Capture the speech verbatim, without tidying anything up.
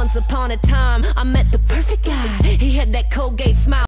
Once upon a time, I met the perfect guy.